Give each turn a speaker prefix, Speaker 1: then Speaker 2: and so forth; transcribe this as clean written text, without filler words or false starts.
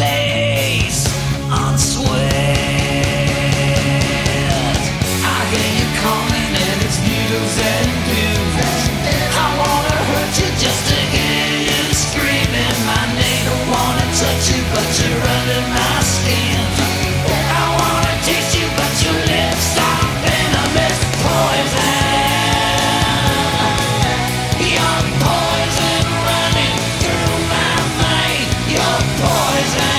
Speaker 1: face on sweat. I hear you calling and it's needles and pins. I wanna hurt you just to hear you screaming my name. Don't wanna touch you but you're under my skin. I wanna taste you but your lips are venomous poison. You're poison running through my veins. You're poison.